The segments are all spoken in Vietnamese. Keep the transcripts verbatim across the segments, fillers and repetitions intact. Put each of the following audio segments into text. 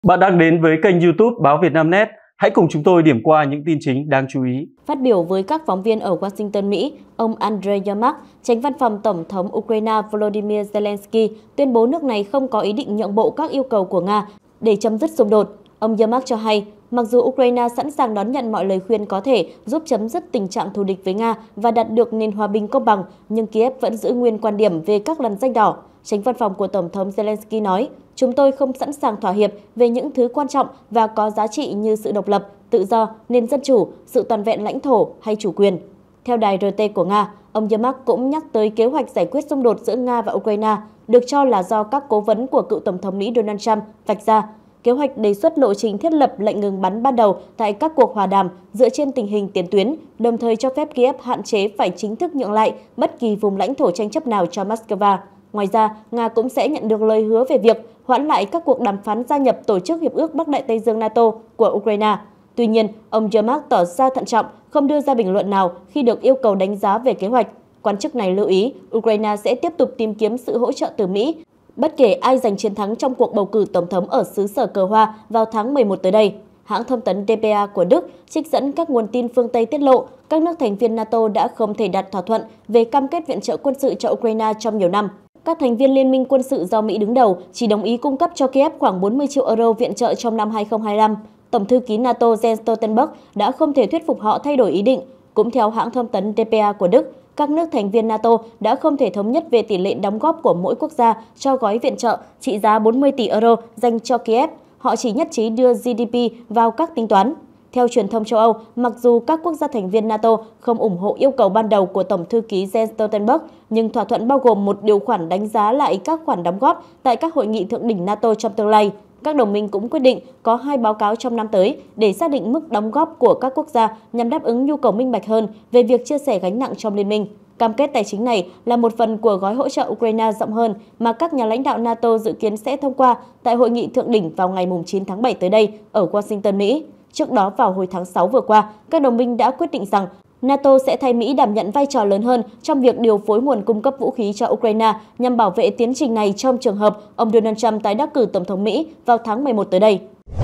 Bạn đang đến với kênh YouTube Báo Vietnamnet. Hãy cùng chúng tôi điểm qua những tin chính đáng chú ý. Phát biểu với các phóng viên ở Washington, Mỹ, ông Andriy Yermak, Chánh văn phòng Tổng thống Ukraine Volodymyr Zelensky, tuyên bố nước này không có ý định nhượng bộ các yêu cầu của Nga để chấm dứt xung đột. Ông Yermak cho hay, mặc dù Ukraine sẵn sàng đón nhận mọi lời khuyên có thể giúp chấm dứt tình trạng thù địch với Nga và đạt được nền hòa bình công bằng, nhưng Kiev vẫn giữ nguyên quan điểm về các lằn ranh đỏ. Chánh văn phòng của Tổng thống Zelensky nói, chúng tôi không sẵn sàng thỏa hiệp về những thứ quan trọng và có giá trị như sự độc lập, tự do, nền dân chủ, sự toàn vẹn lãnh thổ hay chủ quyền. Theo đài rờ tê của Nga, ông Yermak cũng nhắc tới kế hoạch giải quyết xung đột giữa Nga và Ukraine, được cho là do các cố vấn của cựu Tổng thống Mỹ Donald Trump vạch ra. Kế hoạch đề xuất lộ trình thiết lập lệnh ngừng bắn ban đầu tại các cuộc hòa đàm dựa trên tình hình tiền tuyến, đồng thời cho phép Kiev hạn chế phải chính thức nhượng lại bất kỳ vùng lãnh thổ tranh chấp nào cho Moscow. Ngoài ra, Nga cũng sẽ nhận được lời hứa về việc hoãn lại các cuộc đàm phán gia nhập Tổ chức Hiệp ước Bắc Đại Tây Dương NATO của Ukraine. Tuy nhiên, ông Yermak tỏ ra thận trọng, không đưa ra bình luận nào khi được yêu cầu đánh giá về kế hoạch. Quan chức này lưu ý, Ukraine sẽ tiếp tục tìm kiếm sự hỗ trợ từ Mỹ, bất kể ai giành chiến thắng trong cuộc bầu cử tổng thống ở xứ sở cờ hoa vào tháng mười một tới đây. Hãng thông tấn đê pê a của Đức trích dẫn các nguồn tin phương Tây tiết lộ, các nước thành viên NATO đã không thể đạt thỏa thuận về cam kết viện trợ quân sự cho Ukraine trong nhiều năm. Các thành viên Liên minh quân sự do Mỹ đứng đầu chỉ đồng ý cung cấp cho Kiev khoảng bốn mươi triệu euro viện trợ trong năm hai không hai lăm. Tổng thư ký NATO Jens Stoltenberg đã không thể thuyết phục họ thay đổi ý định. Cũng theo hãng thông tấn đê pê a của Đức, các nước thành viên NATO đã không thể thống nhất về tỷ lệ đóng góp của mỗi quốc gia cho gói viện trợ trị giá bốn mươi tỷ euro dành cho Kiev. Họ chỉ nhất trí đưa giê đê pê vào các tính toán. Theo truyền thông châu Âu, mặc dù các quốc gia thành viên NATO không ủng hộ yêu cầu ban đầu của Tổng thư ký Jens Stoltenberg, nhưng thỏa thuận bao gồm một điều khoản đánh giá lại các khoản đóng góp tại các hội nghị thượng đỉnh NATO trong tương lai. Các đồng minh cũng quyết định có hai báo cáo trong năm tới để xác định mức đóng góp của các quốc gia nhằm đáp ứng nhu cầu minh bạch hơn về việc chia sẻ gánh nặng trong liên minh. Cam kết tài chính này là một phần của gói hỗ trợ Ukraine rộng hơn mà các nhà lãnh đạo NATO dự kiến sẽ thông qua tại hội nghị thượng đỉnh vào ngày chín tháng bảy tới đây ở Washington, Mỹ. Trước đó, vào hồi tháng sáu vừa qua, các đồng minh đã quyết định rằng NATO sẽ thay Mỹ đảm nhận vai trò lớn hơn trong việc điều phối nguồn cung cấp vũ khí cho Ukraine nhằm bảo vệ tiến trình này trong trường hợp ông Donald Trump tái đắc cử Tổng thống Mỹ vào tháng mười một tới đây.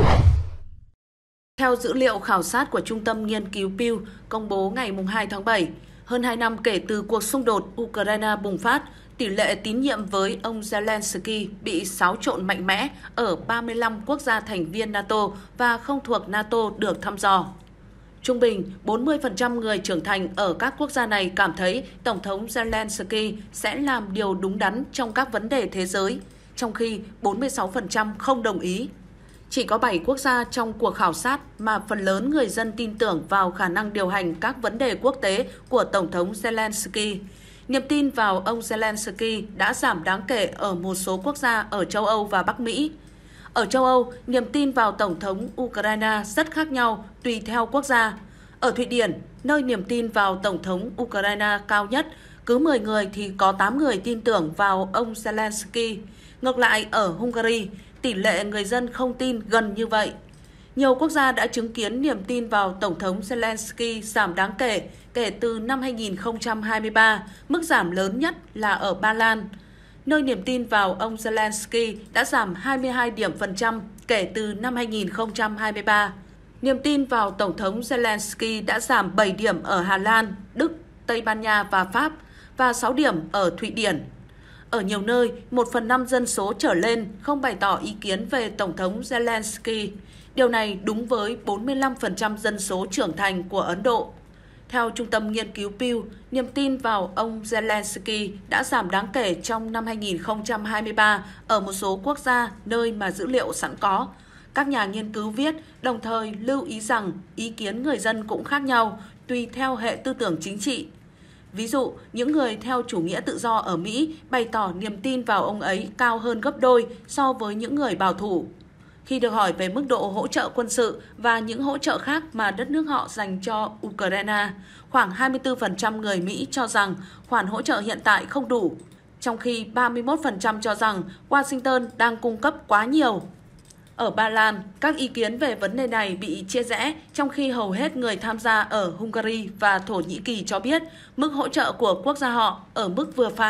Theo dữ liệu khảo sát của Trung tâm Nghiên cứu Pew công bố ngày hai tháng bảy, hơn hai năm kể từ cuộc xung đột Ukraine bùng phát, tỷ lệ tín nhiệm với ông Zelensky bị xáo trộn mạnh mẽ ở ba mươi lăm quốc gia thành viên NATO và không thuộc NATO được thăm dò. Trung bình, bốn mươi phần trăm người trưởng thành ở các quốc gia này cảm thấy Tổng thống Zelensky sẽ làm điều đúng đắn trong các vấn đề thế giới, trong khi bốn mươi sáu phần trăm không đồng ý. Chỉ có bảy quốc gia trong cuộc khảo sát mà phần lớn người dân tin tưởng vào khả năng điều hành các vấn đề quốc tế của Tổng thống Zelensky. Niềm tin vào ông Zelensky đã giảm đáng kể ở một số quốc gia ở châu Âu và Bắc Mỹ. Ở châu Âu, niềm tin vào Tổng thống Ukraine rất khác nhau tùy theo quốc gia. Ở Thụy Điển, nơi niềm tin vào Tổng thống Ukraine cao nhất, cứ mười người thì có tám người tin tưởng vào ông Zelensky. Ngược lại, ở Hungary, tỷ lệ người dân không tin gần như vậy. Nhiều quốc gia đã chứng kiến niềm tin vào Tổng thống Zelensky giảm đáng kể kể từ năm hai nghìn không trăm hai mươi ba, mức giảm lớn nhất là ở Ba Lan, nơi niềm tin vào ông Zelensky đã giảm hai mươi hai điểm phần trăm kể từ năm hai nghìn không trăm hai mươi ba. Niềm tin vào Tổng thống Zelensky đã giảm bảy điểm ở Hà Lan, Đức, Tây Ban Nha và Pháp và sáu điểm ở Thụy Điển. Ở nhiều nơi, một phần năm dân số trở lên không bày tỏ ý kiến về Tổng thống Zelensky. Điều này đúng với bốn mươi lăm phần trăm dân số trưởng thành của Ấn Độ. Theo Trung tâm Nghiên cứu Pew, niềm tin vào ông Zelensky đã giảm đáng kể trong năm hai nghìn không trăm hai mươi ba ở một số quốc gia nơi mà dữ liệu sẵn có. Các nhà nghiên cứu viết, đồng thời lưu ý rằng ý kiến người dân cũng khác nhau tùy theo hệ tư tưởng chính trị. Ví dụ, những người theo chủ nghĩa tự do ở Mỹ bày tỏ niềm tin vào ông ấy cao hơn gấp đôi so với những người bảo thủ. Khi được hỏi về mức độ hỗ trợ quân sự và những hỗ trợ khác mà đất nước họ dành cho Ukraine, khoảng hai mươi tư phần trăm người Mỹ cho rằng khoản hỗ trợ hiện tại không đủ, trong khi ba mươi mốt phần trăm cho rằng Washington đang cung cấp quá nhiều. Ở Ba Lan, các ý kiến về vấn đề này bị chia rẽ, trong khi hầu hết người tham gia ở Hungary và Thổ Nhĩ Kỳ cho biết mức hỗ trợ của quốc gia họ ở mức vừa phải.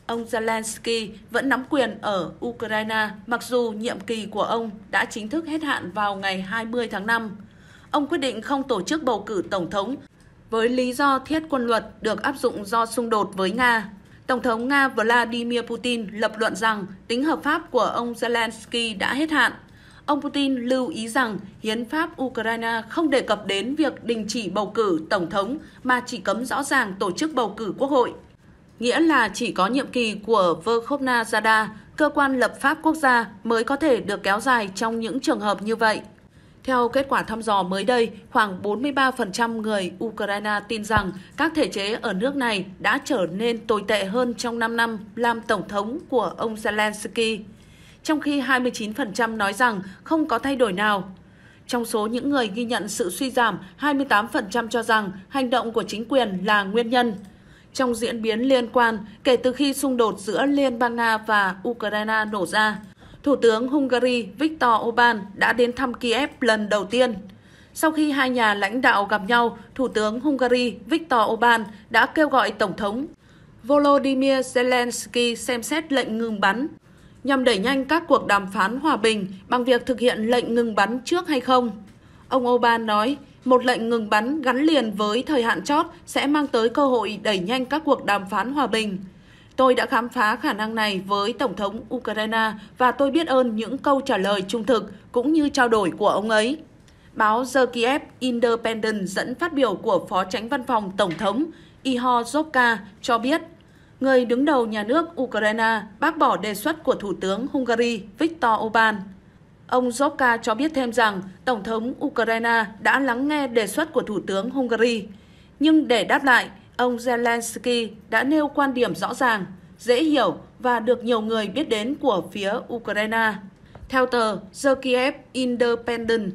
ông Zelensky vẫn nắm quyền ở Ukraine mặc dù nhiệm kỳ của ông đã chính thức hết hạn vào ngày hai mươi tháng năm. Ông quyết định không tổ chức bầu cử tổng thống với lý do thiết quân luật được áp dụng do xung đột với Nga. Tổng thống Nga Vladimir Putin lập luận rằng tính hợp pháp của ông Zelensky đã hết hạn. Ông Putin lưu ý rằng hiến pháp Ukraine không đề cập đến việc đình chỉ bầu cử tổng thống mà chỉ cấm rõ ràng tổ chức bầu cử quốc hội. Nghĩa là chỉ có nhiệm kỳ của Verkhovna Rada, cơ quan lập pháp quốc gia, mới có thể được kéo dài trong những trường hợp như vậy. Theo kết quả thăm dò mới đây, khoảng bốn mươi ba phần trăm người Ukraine tin rằng các thể chế ở nước này đã trở nên tồi tệ hơn trong năm năm làm tổng thống của ông Zelensky, trong khi hai mươi chín phần trăm nói rằng không có thay đổi nào. Trong số những người ghi nhận sự suy giảm, hai mươi tám phần trăm cho rằng hành động của chính quyền là nguyên nhân. Trong diễn biến liên quan, kể từ khi xung đột giữa Liên bang Nga và Ukraine nổ ra, Thủ tướng Hungary Viktor Orbán đã đến thăm Kiev lần đầu tiên. Sau khi hai nhà lãnh đạo gặp nhau, Thủ tướng Hungary Viktor Orbán đã kêu gọi Tổng thống Volodymyr Zelensky xem xét lệnh ngừng bắn, nhằm đẩy nhanh các cuộc đàm phán hòa bình bằng việc thực hiện lệnh ngừng bắn trước hay không. Ông Orbán nói, một lệnh ngừng bắn gắn liền với thời hạn chót sẽ mang tới cơ hội đẩy nhanh các cuộc đàm phán hòa bình. Tôi đã khám phá khả năng này với Tổng thống Ukraine và tôi biết ơn những câu trả lời trung thực cũng như trao đổi của ông ấy. Báo The Kiev Independent dẫn phát biểu của Phó Chánh Văn phòng Tổng thống Ihor Zhobka cho biết, người đứng đầu nhà nước Ukraine bác bỏ đề xuất của Thủ tướng Hungary Viktor Orbán. Ông Zhobka cho biết thêm rằng Tổng thống Ukraine đã lắng nghe đề xuất của Thủ tướng Hungary. Nhưng để đáp lại, ông Zelensky đã nêu quan điểm rõ ràng, dễ hiểu và được nhiều người biết đến của phía Ukraine. Theo tờ The Kiev Independent,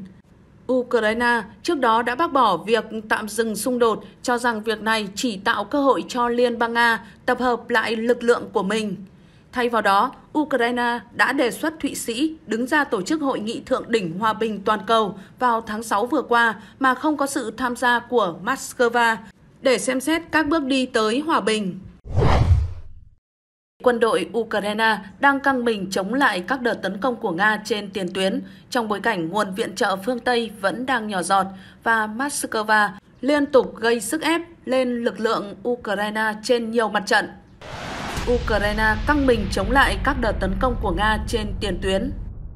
Ukraine trước đó đã bác bỏ việc tạm dừng xung đột, cho rằng việc này chỉ tạo cơ hội cho Liên bang Nga tập hợp lại lực lượng của mình. Thay vào đó, Ukraine đã đề xuất Thụy Sĩ đứng ra tổ chức hội nghị thượng đỉnh hòa bình toàn cầu vào tháng sáu vừa qua mà không có sự tham gia của Moscow để xem xét các bước đi tới hòa bình. Quân đội Ukraine đang căng mình chống lại các đợt tấn công của Nga trên tiền tuyến trong bối cảnh nguồn viện trợ phương Tây vẫn đang nhỏ giọt và Moscow liên tục gây sức ép lên lực lượng Ukraine trên nhiều mặt trận. Ukraine căng mình chống lại các đợt tấn công của Nga trên tiền tuyến.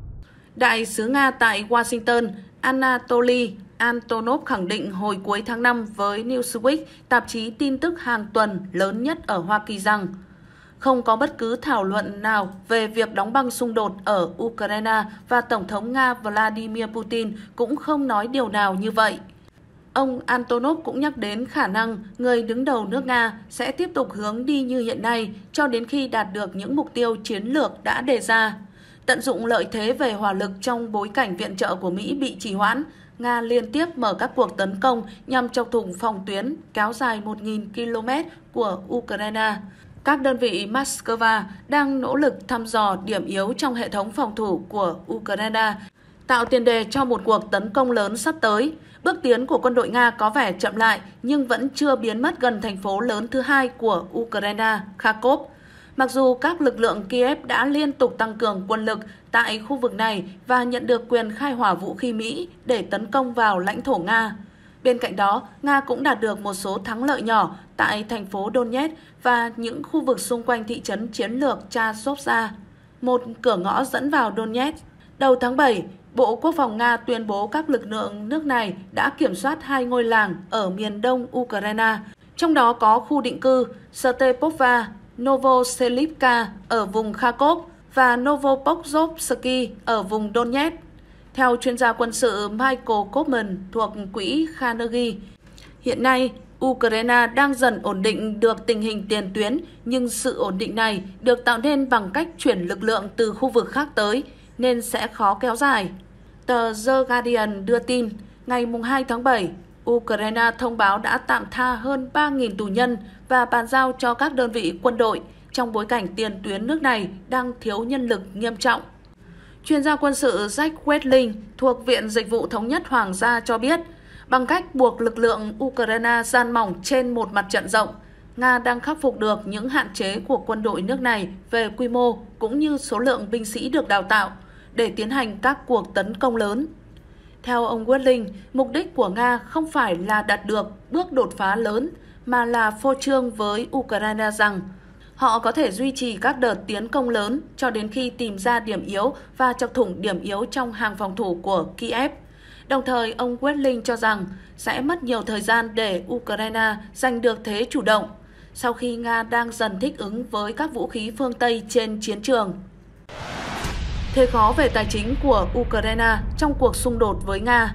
Đại sứ Nga tại Washington, Anatoly Antonov khẳng định hồi cuối tháng năm với Newsweek, tạp chí tin tức hàng tuần lớn nhất ở Hoa Kỳ rằng không có bất cứ thảo luận nào về việc đóng băng xung đột ở Ukraine và Tổng thống Nga Vladimir Putin cũng không nói điều nào như vậy. Ông Antonov cũng nhắc đến khả năng người đứng đầu nước Nga sẽ tiếp tục hướng đi như hiện nay cho đến khi đạt được những mục tiêu chiến lược đã đề ra. Tận dụng lợi thế về hỏa lực trong bối cảnh viện trợ của Mỹ bị trì hoãn, Nga liên tiếp mở các cuộc tấn công nhằm chọc thủng phòng tuyến kéo dài một nghìn ki lô mét của Ukraine. Các đơn vị Moscow đang nỗ lực thăm dò điểm yếu trong hệ thống phòng thủ của Ukraine, tạo tiền đề cho một cuộc tấn công lớn sắp tới. Bước tiến của quân đội Nga có vẻ chậm lại nhưng vẫn chưa biến mất gần thành phố lớn thứ hai của Ukraine, Kharkov. Mặc dù các lực lượng Kiev đã liên tục tăng cường quân lực tại khu vực này và nhận được quyền khai hỏa vũ khí Mỹ để tấn công vào lãnh thổ Nga. Bên cạnh đó, Nga cũng đạt được một số thắng lợi nhỏ tại thành phố Donetsk và những khu vực xung quanh thị trấn chiến lược Chasiv, một cửa ngõ dẫn vào Donetsk. Đầu tháng bảy, Bộ Quốc phòng Nga tuyên bố các lực lượng nước này đã kiểm soát hai ngôi làng ở miền đông Ukraine, trong đó có khu định cư Stepova, Novoselivka ở vùng Kharkov và Novopokrovsky ở vùng Donetsk. Theo chuyên gia quân sự Michael Kaufman thuộc Quỹ Carnegie, hiện nay Ukraine đang dần ổn định được tình hình tiền tuyến, nhưng sự ổn định này được tạo nên bằng cách chuyển lực lượng từ khu vực khác tới, nên sẽ khó kéo dài. Tờ The Guardian đưa tin, ngày hai tháng bảy, Ukraine thông báo đã tạm tha hơn ba nghìn tù nhân và bàn giao cho các đơn vị quân đội trong bối cảnh tiền tuyến nước này đang thiếu nhân lực nghiêm trọng. Chuyên gia quân sự Jack Wetling thuộc Viện Dịch vụ Thống nhất Hoàng gia cho biết, bằng cách buộc lực lượng Ukraine san mỏng trên một mặt trận rộng, Nga đang khắc phục được những hạn chế của quân đội nước này về quy mô cũng như số lượng binh sĩ được đào tạo để tiến hành các cuộc tấn công lớn. Theo ông Wetling, mục đích của Nga không phải là đạt được bước đột phá lớn, mà là phô trương với Ukraine rằng họ có thể duy trì các đợt tiến công lớn cho đến khi tìm ra điểm yếu và chọc thủng điểm yếu trong hàng phòng thủ của Kiev. Đồng thời, ông Wetling cho rằng sẽ mất nhiều thời gian để Ukraine giành được thế chủ động, sau khi Nga đang dần thích ứng với các vũ khí phương Tây trên chiến trường. Thế khó về tài chính của Ukraine trong cuộc xung đột với Nga.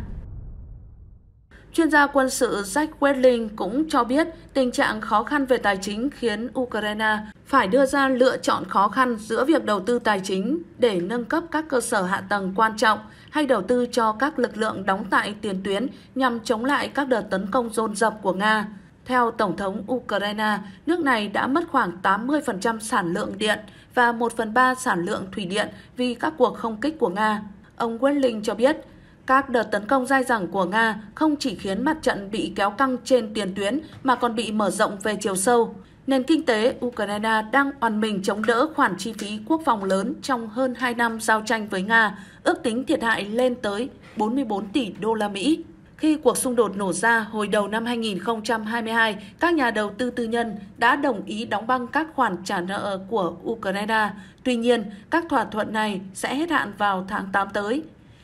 Chuyên gia quân sự Jack Wetling cũng cho biết tình trạng khó khăn về tài chính khiến Ukraine phải đưa ra lựa chọn khó khăn giữa việc đầu tư tài chính để nâng cấp các cơ sở hạ tầng quan trọng hay đầu tư cho các lực lượng đóng tại tiền tuyến nhằm chống lại các đợt tấn công dồn dập của Nga. Theo Tổng thống Ukraine, nước này đã mất khoảng tám mươi phần trăm sản lượng điện và một phần ba sản lượng thủy điện vì các cuộc không kích của Nga. Ông Wetling cho biết, các đợt tấn công dai dẳng của Nga không chỉ khiến mặt trận bị kéo căng trên tiền tuyến mà còn bị mở rộng về chiều sâu. Nền kinh tế Ukraine đang oằn mình chống đỡ khoản chi phí quốc phòng lớn trong hơn hai năm giao tranh với Nga, ước tính thiệt hại lên tới bốn mươi bốn tỷ đô la Mỹ. Khi cuộc xung đột nổ ra hồi đầu năm hai nghìn không trăm hai mươi hai, các nhà đầu tư tư nhân đã đồng ý đóng băng các khoản trả nợ của Ukraine. Tuy nhiên, các thỏa thuận này sẽ hết hạn vào tháng tám tới.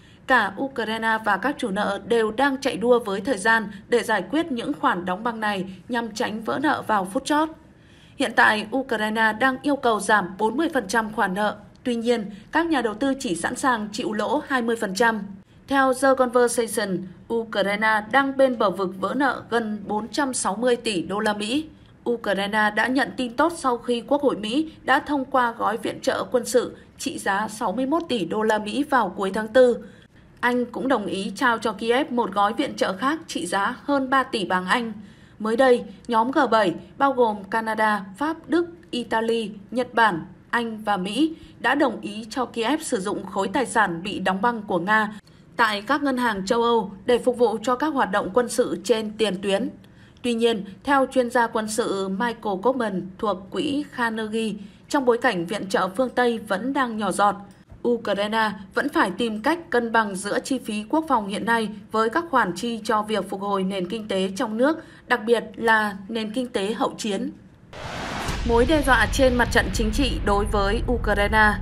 Cả Ukraine và các chủ nợ đều đang chạy đua với thời gian để giải quyết những khoản đóng băng này nhằm tránh vỡ nợ vào phút chót. Hiện tại, Ukraine đang yêu cầu giảm bốn mươi phần trăm khoản nợ. Tuy nhiên, các nhà đầu tư chỉ sẵn sàng chịu lỗ hai mươi phần trăm. Theo The Conversation, Ukraine đang bên bờ vực vỡ nợ gần bốn trăm sáu mươi tỷ đô la Mỹ. Ukraine đã nhận tin tốt sau khi Quốc hội Mỹ đã thông qua gói viện trợ quân sự trị giá sáu mươi mốt tỷ đô la Mỹ vào cuối tháng tư. Anh cũng đồng ý trao cho Kiev một gói viện trợ khác trị giá hơn ba tỷ bảng Anh. Mới đây, nhóm G bảy bao gồm Canada, Pháp, Đức, Italy, Nhật Bản, Anh và Mỹ đã đồng ý cho Kiev sử dụng khối tài sản bị đóng băng của Nga tại các ngân hàng châu Âu để phục vụ cho các hoạt động quân sự trên tiền tuyến. Tuy nhiên, theo chuyên gia quân sự Michael Kaufman thuộc quỹ Carnegie, trong bối cảnh viện trợ phương Tây vẫn đang nhỏ giọt, Ukraine vẫn phải tìm cách cân bằng giữa chi phí quốc phòng hiện nay với các khoản chi cho việc phục hồi nền kinh tế trong nước, đặc biệt là nền kinh tế hậu chiến. Mối đe dọa trên mặt trận chính trị đối với Ukraine.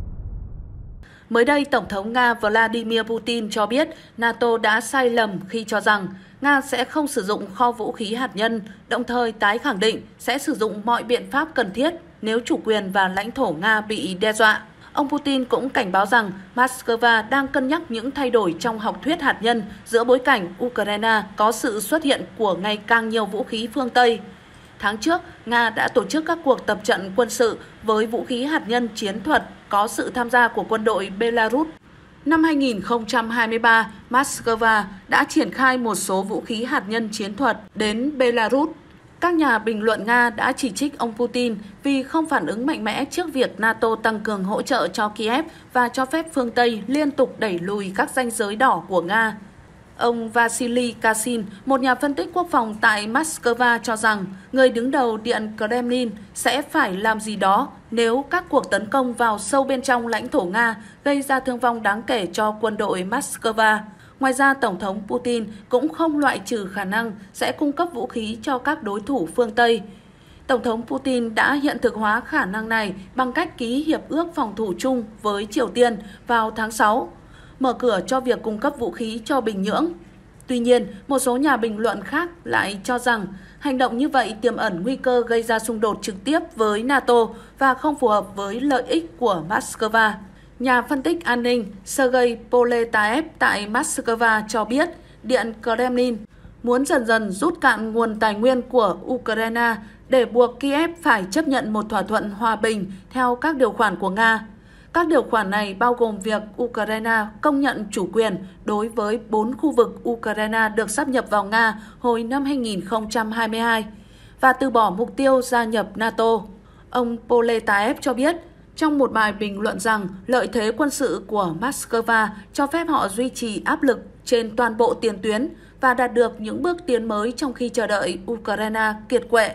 Mới đây, Tổng thống Nga Vladimir Putin cho biết NATO đã sai lầm khi cho rằng Nga sẽ không sử dụng kho vũ khí hạt nhân, đồng thời tái khẳng định sẽ sử dụng mọi biện pháp cần thiết nếu chủ quyền và lãnh thổ Nga bị đe dọa. Ông Putin cũng cảnh báo rằng Moscow đang cân nhắc những thay đổi trong học thuyết hạt nhân giữa bối cảnh Ukraine có sự xuất hiện của ngày càng nhiều vũ khí phương Tây. Tháng trước, Nga đã tổ chức các cuộc tập trận quân sự với vũ khí hạt nhân chiến thuật có sự tham gia của quân đội Belarus. Năm hai nghìn không trăm hai mươi ba, Moscow đã triển khai một số vũ khí hạt nhân chiến thuật đến Belarus. Các nhà bình luận Nga đã chỉ trích ông Putin vì không phản ứng mạnh mẽ trước việc NATO tăng cường hỗ trợ cho Kiev và cho phép phương Tây liên tục đẩy lùi các ranh giới đỏ của Nga. Ông Vasily Kassin, một nhà phân tích quốc phòng tại Moscow cho rằng người đứng đầu Điện Kremlin sẽ phải làm gì đó nếu các cuộc tấn công vào sâu bên trong lãnh thổ Nga gây ra thương vong đáng kể cho quân đội Moscow. Ngoài ra, Tổng thống Putin cũng không loại trừ khả năng sẽ cung cấp vũ khí cho các đối thủ phương Tây. Tổng thống Putin đã hiện thực hóa khả năng này bằng cách ký hiệp ước phòng thủ chung với Triều Tiên vào tháng sáu, mở cửa cho việc cung cấp vũ khí cho Bình Nhưỡng. Tuy nhiên, một số nhà bình luận khác lại cho rằng hành động như vậy tiềm ẩn nguy cơ gây ra xung đột trực tiếp với NATO và không phù hợp với lợi ích của Moscow. Nhà phân tích an ninh Sergei Poletaev tại Moscow cho biết Điện Kremlin muốn dần dần rút cạn nguồn tài nguyên của Ukraine để buộc Kiev phải chấp nhận một thỏa thuận hòa bình theo các điều khoản của Nga. Các điều khoản này bao gồm việc Ukraine công nhận chủ quyền đối với bốn khu vực Ukraine được sáp nhập vào Nga hồi năm hai nghìn không trăm hai mươi hai và từ bỏ mục tiêu gia nhập NATO. Ông Poletaev cho biết trong một bài bình luận rằng lợi thế quân sự của Moscow cho phép họ duy trì áp lực trên toàn bộ tiền tuyến và đạt được những bước tiến mới trong khi chờ đợi Ukraine kiệt quệ.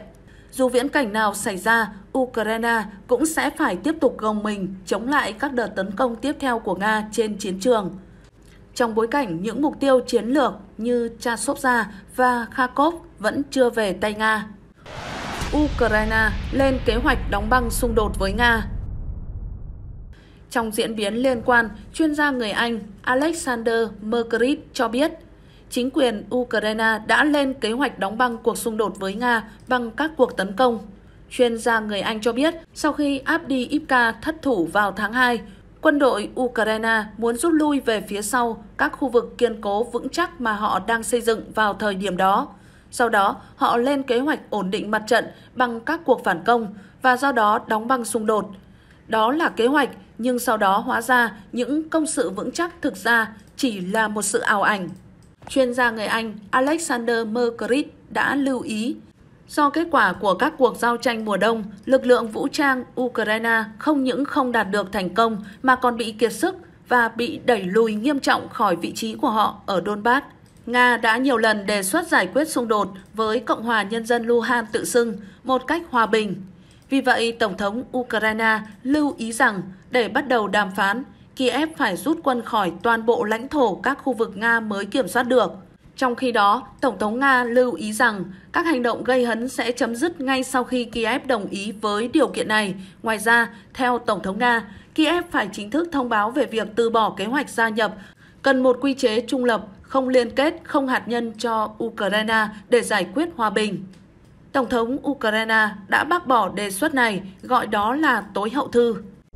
dù viễn cảnh nào xảy ra, Ukraine cũng sẽ phải tiếp tục gồng mình chống lại các đợt tấn công tiếp theo của Nga trên chiến trường. Trong bối cảnh những mục tiêu chiến lược như Chasiv và Kharkov vẫn chưa về tay Nga. Ukraine lên kế hoạch đóng băng xung đột với Nga. Trong diễn biến liên quan, chuyên gia người Anh Alexander Mercury cho biết, chính quyền Ukraine đã lên kế hoạch đóng băng cuộc xung đột với Nga bằng các cuộc tấn công. Chuyên gia người Anh cho biết, sau khi Avdiivka thất thủ vào tháng hai, quân đội Ukraine muốn rút lui về phía sau các khu vực kiên cố vững chắc mà họ đang xây dựng vào thời điểm đó. Sau đó, họ lên kế hoạch ổn định mặt trận bằng các cuộc phản công và do đó đóng băng xung đột. Đó là kế hoạch, nhưng sau đó hóa ra những công sự vững chắc thực ra chỉ là một sự ảo ảnh. Chuyên gia người Anh Alexander Mercury đã lưu ý, do kết quả của các cuộc giao tranh mùa đông, lực lượng vũ trang Ukraine không những không đạt được thành công mà còn bị kiệt sức và bị đẩy lùi nghiêm trọng khỏi vị trí của họ ở Donbass. Nga đã nhiều lần đề xuất giải quyết xung đột với Cộng hòa Nhân dân Luhansk tự xưng một cách hòa bình. Vì vậy, Tổng thống Ukraine lưu ý rằng để bắt đầu đàm phán, Kiev phải rút quân khỏi toàn bộ lãnh thổ các khu vực Nga mới kiểm soát được. Trong khi đó, Tổng thống Nga lưu ý rằng các hành động gây hấn sẽ chấm dứt ngay sau khi Kiev đồng ý với điều kiện này. Ngoài ra, theo Tổng thống Nga, Kiev phải chính thức thông báo về việc từ bỏ kế hoạch gia nhập, cần một quy chế trung lập, không liên kết, không hạt nhân cho Ukraine để giải quyết hòa bình. Tổng thống Ukraine đã bác bỏ đề xuất này, gọi đó là tối hậu thư.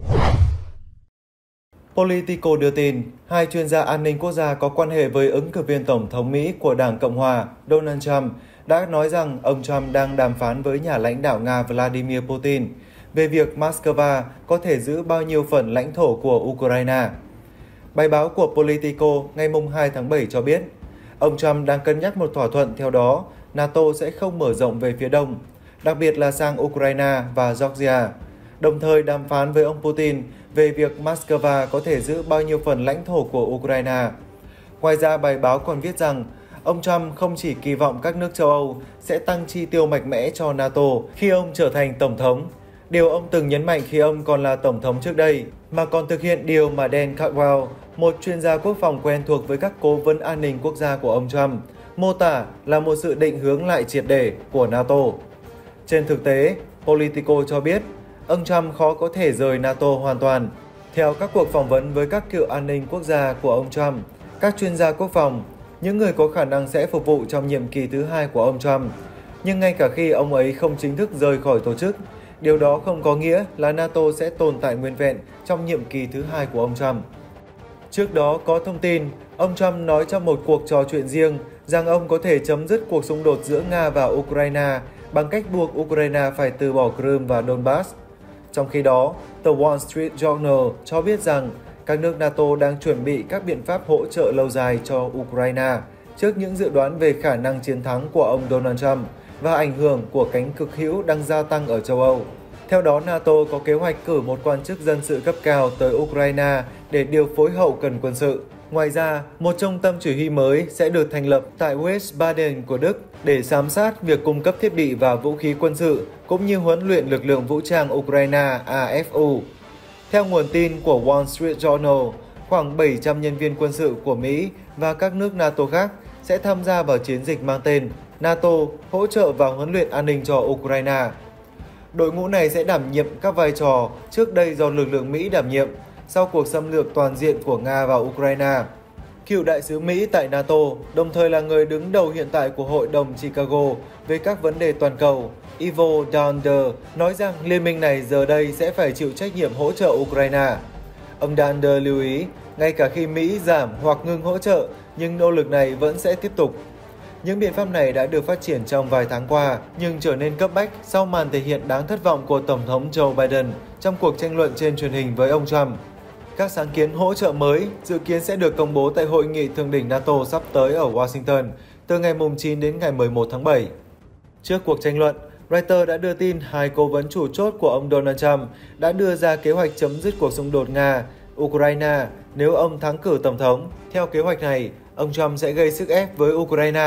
Politico đưa tin, hai chuyên gia an ninh quốc gia có quan hệ với ứng cử viên Tổng thống Mỹ của Đảng Cộng hòa Donald Trump đã nói rằng ông Trump đang đàm phán với nhà lãnh đạo Nga Vladimir Putin về việc Moscow có thể giữ bao nhiêu phần lãnh thổ của Ukraine. Bài báo của Politico ngày hai tháng bảy cho biết, ông Trump đang cân nhắc một thỏa thuận theo đó NATO sẽ không mở rộng về phía đông, đặc biệt là sang Ukraine và Georgia, đồng thời đàm phán với ông Putin về việc Moscow có thể giữ bao nhiêu phần lãnh thổ của Ukraine. Ngoài ra, bài báo còn viết rằng ông Trump không chỉ kỳ vọng các nước châu Âu sẽ tăng chi tiêu mạnh mẽ cho NATO khi ông trở thành Tổng thống, điều ông từng nhấn mạnh khi ông còn là Tổng thống trước đây, mà còn thực hiện điều mà Dan Caldwell, một chuyên gia quốc phòng quen thuộc với các cố vấn an ninh quốc gia của ông Trump, mô tả là một sự định hướng lại triệt để của NATO. Trên thực tế, Politico cho biết, ông Trump khó có thể rời NATO hoàn toàn. Theo các cuộc phỏng vấn với các cựu an ninh quốc gia của ông Trump, các chuyên gia quốc phòng, những người có khả năng sẽ phục vụ trong nhiệm kỳ thứ hai của ông Trump, nhưng ngay cả khi ông ấy không chính thức rời khỏi tổ chức, điều đó không có nghĩa là NATO sẽ tồn tại nguyên vẹn trong nhiệm kỳ thứ hai của ông Trump. Trước đó có thông tin, ông Trump nói trong một cuộc trò chuyện riêng rằng ông có thể chấm dứt cuộc xung đột giữa Nga và Ukraine bằng cách buộc Ukraine phải từ bỏ Crimea và Donbass. Trong khi đó, tờ Wall Street Journal cho biết rằng các nước NATO đang chuẩn bị các biện pháp hỗ trợ lâu dài cho Ukraine trước những dự đoán về khả năng chiến thắng của ông Donald Trump và ảnh hưởng của cánh cực hữu đang gia tăng ở châu Âu. Theo đó, NATO có kế hoạch cử một quan chức dân sự cấp cao tới Ukraine để điều phối hậu cần quân sự. Ngoài ra, một trung tâm chỉ huy mới sẽ được thành lập tại Wiesbaden của Đức để giám sát việc cung cấp thiết bị và vũ khí quân sự cũng như huấn luyện lực lượng vũ trang Ukraine A F U. Theo nguồn tin của Wall Street Journal, khoảng bảy trăm nhân viên quân sự của Mỹ và các nước NATO khác sẽ tham gia vào chiến dịch mang tên NATO hỗ trợ và huấn luyện an ninh cho Ukraine. Đội ngũ này sẽ đảm nhiệm các vai trò trước đây do lực lượng Mỹ đảm nhiệm sau cuộc xâm lược toàn diện của Nga vào Ukraine. Cựu đại sứ Mỹ tại NATO, đồng thời là người đứng đầu hiện tại của Hội đồng Chicago về các vấn đề toàn cầu, Ivo Daalder, nói rằng liên minh này giờ đây sẽ phải chịu trách nhiệm hỗ trợ Ukraine. Ông Daalder lưu ý, ngay cả khi Mỹ giảm hoặc ngừng hỗ trợ, nhưng nỗ lực này vẫn sẽ tiếp tục. Những biện pháp này đã được phát triển trong vài tháng qua, nhưng trở nên cấp bách sau màn thể hiện đáng thất vọng của Tổng thống Joe Biden trong cuộc tranh luận trên truyền hình với ông Trump. Các sáng kiến hỗ trợ mới dự kiến sẽ được công bố tại Hội nghị Thượng đỉnh NATO sắp tới ở Washington từ ngày chín đến ngày mười một tháng bảy. Trước cuộc tranh luận, Reuters đã đưa tin hai cố vấn chủ chốt của ông Donald Trump đã đưa ra kế hoạch chấm dứt cuộc xung đột Nga-Ukraine nếu ông thắng cử Tổng thống. Theo kế hoạch này, ông Trump sẽ gây sức ép với Ukraine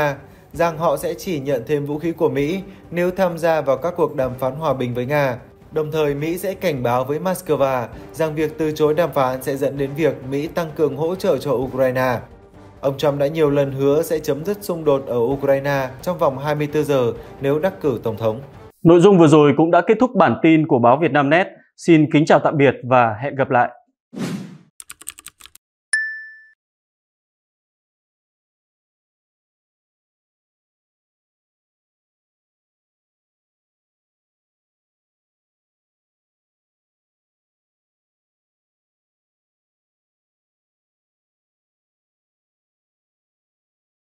rằng họ sẽ chỉ nhận thêm vũ khí của Mỹ nếu tham gia vào các cuộc đàm phán hòa bình với Nga. Đồng thời, Mỹ sẽ cảnh báo với Moscow rằng việc từ chối đàm phán sẽ dẫn đến việc Mỹ tăng cường hỗ trợ cho Ukraine. Ông Trump đã nhiều lần hứa sẽ chấm dứt xung đột ở Ukraine trong vòng hai mươi tư giờ nếu đắc cử Tổng thống. Nội dung vừa rồi cũng đã kết thúc bản tin của báo Vietnamnet. Xin kính chào tạm biệt và hẹn gặp lại.